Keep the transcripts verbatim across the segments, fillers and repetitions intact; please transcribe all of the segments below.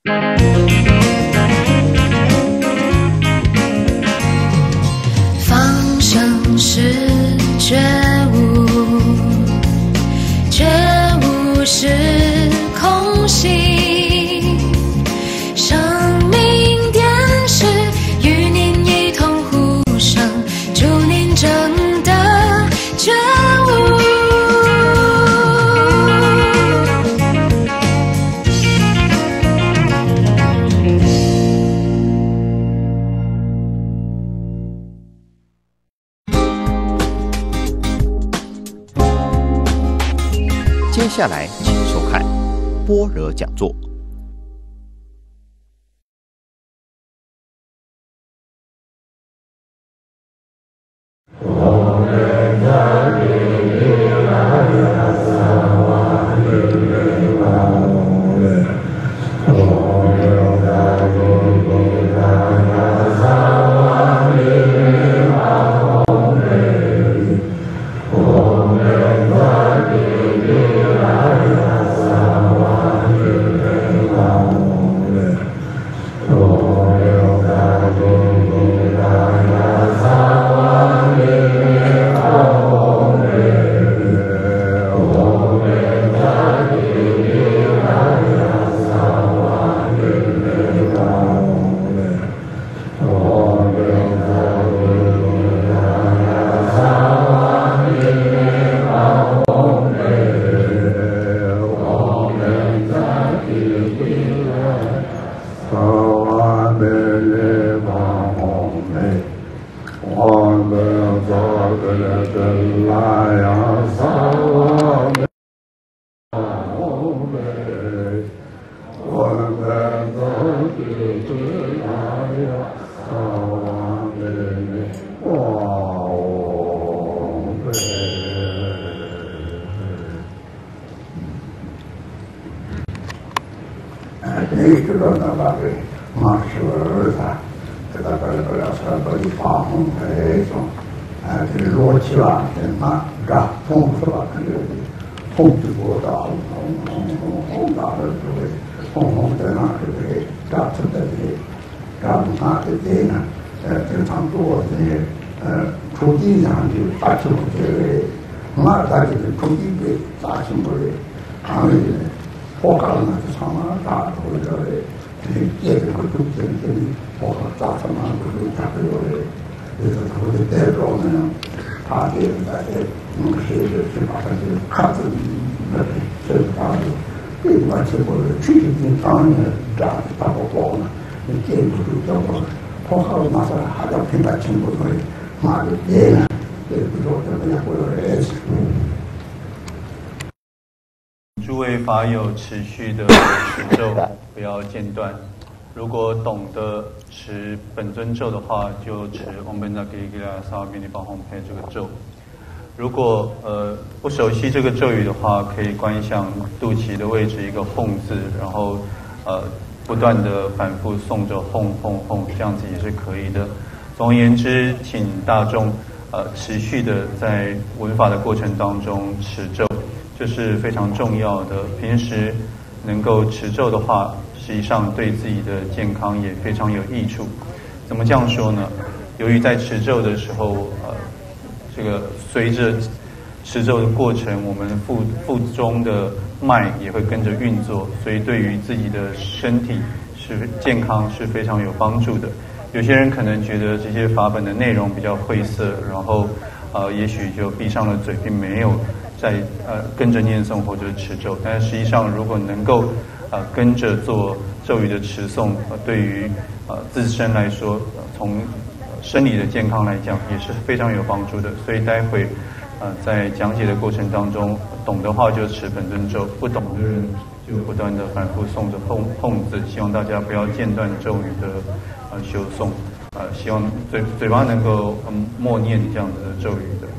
放生是觉悟，觉悟是空性，生命电视与您一同呼声，祝您真的觉悟。 接下来，请收看般若讲座。 诸位法友持续的持咒，不要间断。如果懂得持本尊咒的话，就持嗡本达吉吉拉萨瓦米尼巴吽佩这个咒。如果呃不熟悉这个咒语的话，可以观想肚脐的位置一个吽字，然后呃不断的反复诵着吽吽吽，这样子也是可以的。总而言之，请大众呃持续的在闻法的过程当中持咒，这是非常重要的。平时能够持咒的话，实际上对自己的健康也非常有益处。怎么这样说呢？由于在持咒的时候，呃，这个随着持咒的过程，我们腹腹中的脉也会跟着运作，所以对于自己的身体是健康是非常有帮助的。有些人可能觉得这些法本的内容比较晦涩，然后呃，也许就闭上了嘴，并没有在呃跟着念诵或者持咒。但是实际上，如果能够呃跟着做咒语的持诵，呃，对于呃自身来说，呃、从生理的健康来讲也是非常有帮助的。所以待会呃在讲解的过程当中，懂的话就持本尊咒，不懂的人就不断的反复诵着吽吽字，希望大家不要间断咒语的呃修诵，呃希望嘴嘴巴能够嗯默念这样子的咒语的。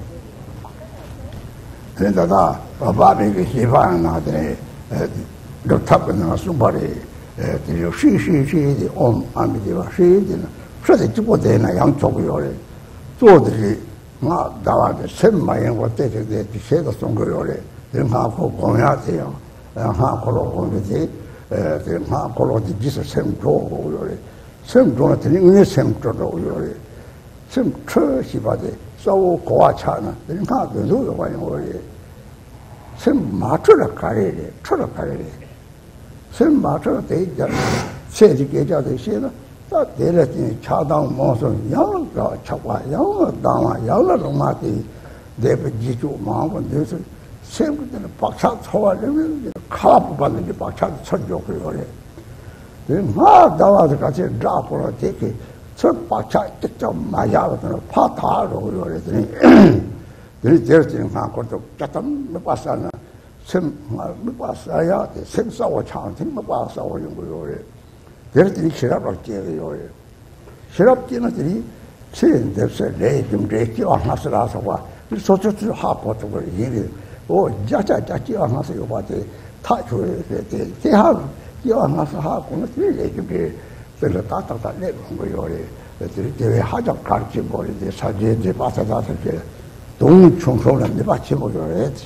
现在呢，我把那个西方那的呃，都他们那送过来，呃，这个水水水的嗡阿弥陀佛水的呢，说的这个在那样做过来，做的是我台湾的什么人我对这个这些个送过来，人家可供养这样，然后可老公的这， 에, 마 콜로디 기스 셈조 요래. 셈조는 되는 의미 셈조도 요래. 셈 처시바데 싸우 고아차나 되는 마 그도 와요 요래. 셈 마트라 가래래. 처라 가래래. 셈 마트라 대자 세지 계좌도 시나 다 내려진 차당 모습 양가 차와 양가 당와 양가 로마티 대비 지주 마음은 돼서 세부들은 박차 초월하면 카프 받는 게 박차 천조 그거래. 막 나와서 같이 잡으러 되게 저 박차 직접 맞아거든 파타로 그러더니 그래서 저렇게 하고도 조금 못 봤잖아. 셈못 봤어야 셈싸워 창팅 못 봤어 이런 거래. 그랬더니 시랍을 깨요. 시랍기는들이 세인데서 레좀 레기와 하스라서 와. 소소수 하포도 그 얘기. 오 자자자기와 하스요 봐대. 타줘야 돼. 대하 기와 하스 하고는 레좀 그래서 따따따 내는 거요. 그들이 대회 하적 가르치 버리지 사제에 봐서 다서 게 동충소는 내 받치 버려야 돼.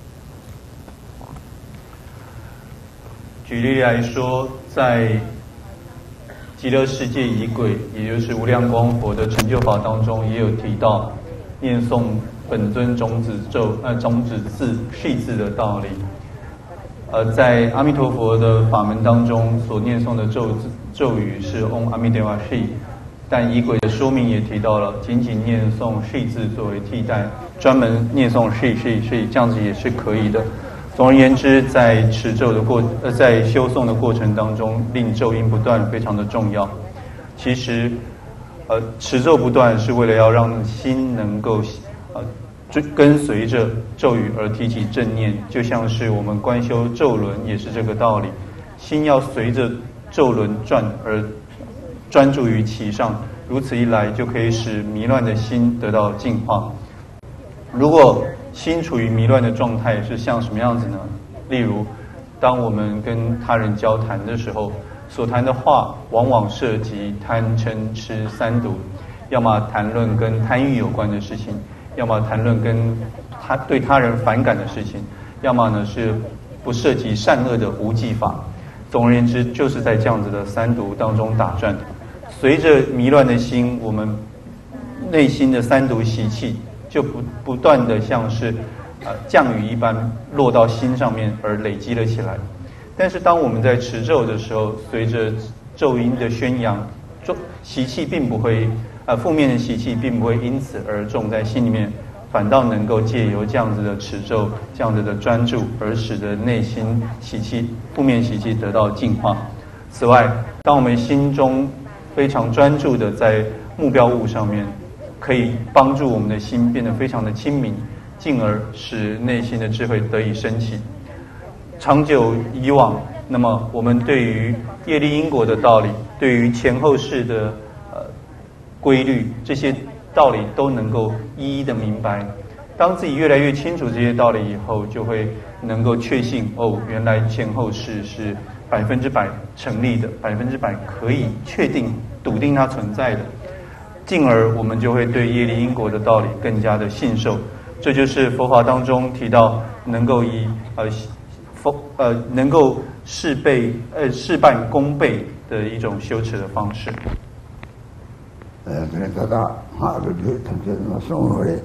举例来说，在极乐世界仪轨，也就是无量光佛的成就法当中，也有提到念诵本尊种子咒呃种子字续字的道理。呃，在阿弥陀佛的法门当中所念诵的咒字咒语是 Om Amideva Shi， 但仪轨的说明也提到了，仅仅念诵续字作为替代，专门念诵续续续这样子也是可以的。总而言之，在持咒的过呃，在修诵的过程当中，令咒音不断非常的重要。其实，呃，持咒不断是为了要让心能够呃追跟随着咒语而提起正念，就像是我们观修咒轮也是这个道理，心要随着咒轮转而专注于其上，如此一来就可以使迷乱的心得到净化。如果心处于迷乱的状态是像什么样子呢？例如，当我们跟他人交谈的时候，所谈的话往往涉及贪嗔痴三毒，要么谈论跟贪欲有关的事情，要么谈论跟他对他人反感的事情，要么呢是不涉及善恶的无记法。总而言之，就是在这样子的三毒当中打转。随着迷乱的心，我们内心的三毒习气就不不断的像是呃降雨一般落到心上面而累积了起来。但是当我们在持咒的时候，随着咒音的宣扬，咒习气并不会呃负面的习气并不会因此而种在心里面，反倒能够借由这样子的持咒，这样子的专注，而使得内心习气负面习气得到净化。此外，当我们心中非常专注的在目标物上面，可以帮助我们的心变得非常的清明，进而使内心的智慧得以升起。长久以往，那么我们对于业力因果的道理，对于前后世的呃规律，这些道理都能够一一的明白。当自己越来越清楚这些道理以后，就会能够确信哦，原来前后世是百分之百成立的，百分之百可以确定笃定它存在的。进而我们就会对业力因果的道理更加的信受，这就是佛法当中提到能够以呃佛呃能够事倍呃事半功倍的一种修持的方式。 呃，그래서 다 하루 전체는 송월에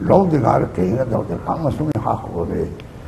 로드가를 개인도 강마 송이 하고래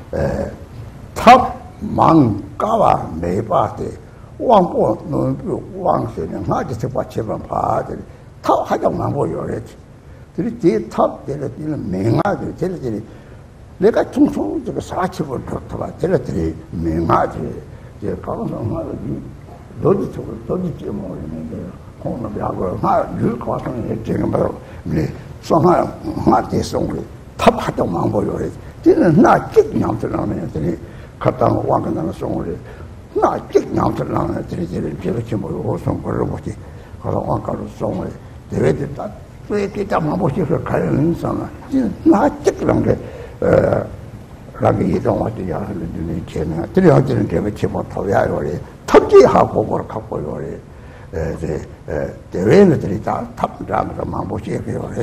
탑망 까와 매바데 왕보 노부 왕세는 하지서 받치만 봐들 탑 하정만 보여랬지. 그리 뒤에 탑 데려들이 맹아들 데려들이 내가 충성 저거 사치고 좋더라 데려들이 맹아들 이제 강성하고 너지 쪽을 너지 찌모르는데 공업하고 하 율과성에 지금 바로 네 성하 하대 송을 탑 하정만 보여랬지. 뒤는 나 찍냠들라면 애들이 갔다 왕간다는 송을 나 찍냠들라면 애들이 저렇게 찌모 오송 걸어보지. 그래서 왕가로 송을 대회들 다 왜 다만 보시고 가는 사람 나 찍는 게 어, 라기 이동 왔지 하는 게는 들어가지는 게 왜 치고 타야 요래 탑지하고 뭘 갖고 요래 이제 대회들이 다 탑라면만 보시고 요래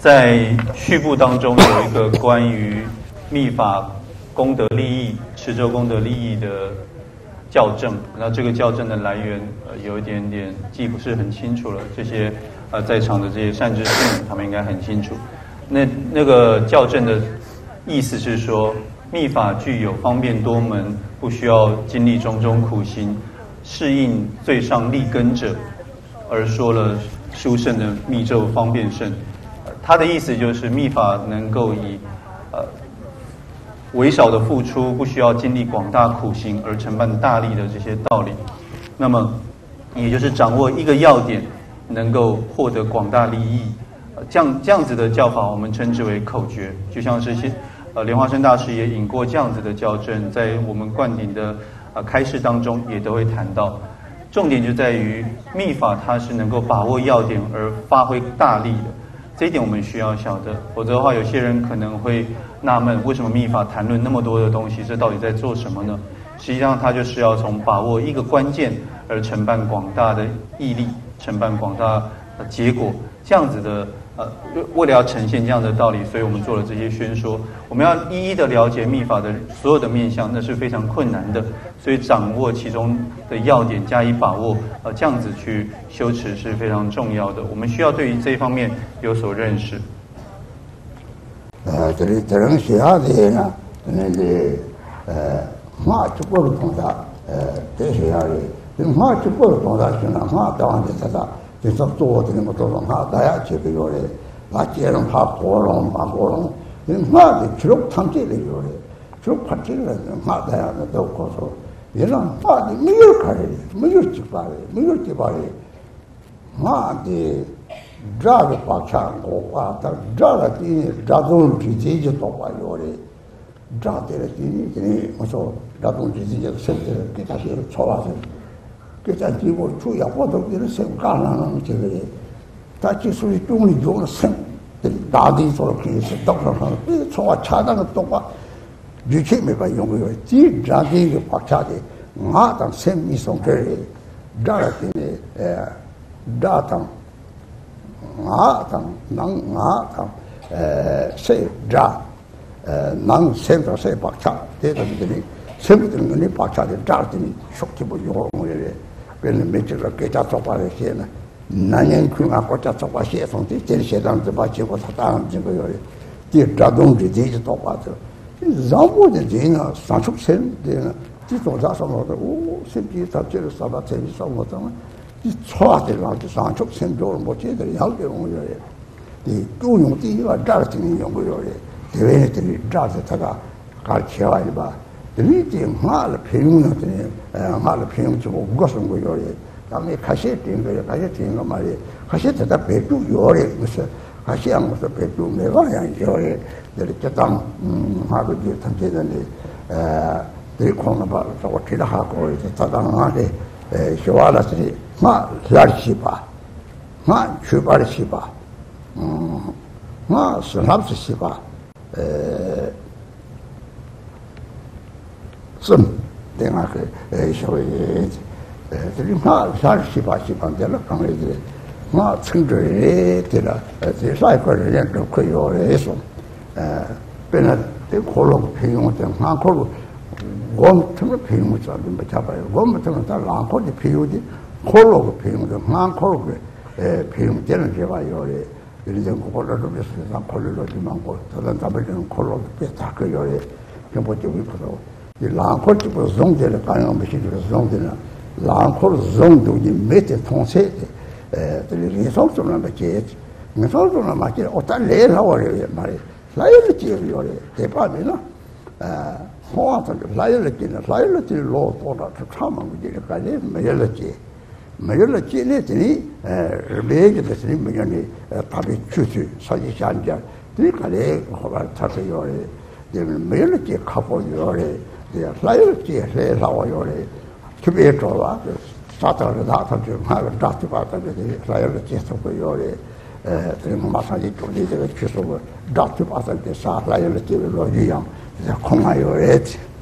在序部当中有一个关于密法功德利益、持咒功德利益的校正，那这个校正的来源呃有一点点记不是很清楚了。这些呃在场的这些善知识们，他们应该很清楚。那那个校正的意思是说，密法具有方便多门，不需要经历种种苦行，适应最上立根者，而说了殊胜的密咒方便胜。他的意思就是密法能够以呃微少的付出，不需要经历广大苦行而承办大利的这些道理，那么也就是掌握一个要点，能够获得广大利益。呃、这样这样子的教法，我们称之为口诀，就像是些呃莲花生大师也引过这样子的校正，在我们灌顶的呃开示当中也都会谈到。重点就在于密法它是能够把握要点而发挥大利的。这一点我们需要晓得，否则的话，有些人可能会纳闷，为什么密法谈论那么多的东西，这到底在做什么呢？实际上，它就是要从把握一个关键而承办广大的义力，承办广大的结果，这样子的呃，为了要呈现这样的道理，所以我们做了这些宣说。我们要一一的了解密法的所有的面向，那是非常困难的，所以掌握其中的要点，加以把握，呃，这样子去修持是非常重要的。我们需要对于这一方面有所认识。 呃，这里这种学校的呢，那个呃，马就过了东大，呃，这学校里，这马就过了东大去了，马当的他他。就是做的那么多人哈，大家这个有的，那这人怕过龙，怕过龙，人马的记录他这里有的，记录他这个人马大家那都告诉，人马的没有看的，没有几把的，没有几把的，马的这个把枪我把他这个的这种直接就多把有的，这的了的的我说这种直接就甚至给他写错了。给咱地方主要活动给人生干了这个人，他就属于中立中的生，大地做了可以是道上上，这从我查那个东话，以前没法用过，第这样的一个国家的，我当生命送给人，这样的呃，这当我当能我当呃谁这呃能生到谁国家，这个这里生不成你国家的这样的说起不用我的。别人没这个给他做法的些呢，男人看啊国家做法些从这这些上子把结果他当然这个有的，第这种的这些做法的，让我的人呢上出生的呢，这种啥什么的，哦，甚至他这个啥把这些什么的，你错的让就上出生做了，我觉得要给我有的，你都用第一个这个经用过有的，这边这里这是他个搞起来的吧。你这马了平呢？这呃马了平就五个生活有的，咱们开始定个，开始定个嘛的，开始在那白猪有的，不是，开始我说白猪没法样有的，这里就当嗯马个就他这个的呃，这空了吧？说我提了下过的，他当马的呃，学完了这里马二十七八，马去八十七八，嗯，马是二十七八，呃。是，另外个呃所谓呃这里马三十七八七八的了，刚才这马称之为的了，呃这三个人都可以有来说，呃本来这可乐品用的马可乐，我们他们品用啥都没差别，我们他们在南可的品用的可乐品用的马可乐呃品用的人这玩意儿的，人家可乐都没是上可乐的芒果，他们咱们这种可乐别咋个有的，根本就没不到。你南可就不是用的了，刚刚没写就是用的了。南可是用的，你没得通车的，呃，这里人少种了没接，人少种了没接，我但来了我这嘛的，来了接有的，这把面了，呃，好这个来了接了，来了接老多了，是他们这个干的没有了接，没有了接呢，这里呃，没有的这里没有的，呃，他们出去上去下家，这个呢后来他是有的，这个没有了接靠谱有的。来了接来了我有的，特别多吧，啥到了哪他就马上打就把这个来了接受不有的，呃，这个马上一处理这个去说我打就把这个啥来了接了一样，空还有的。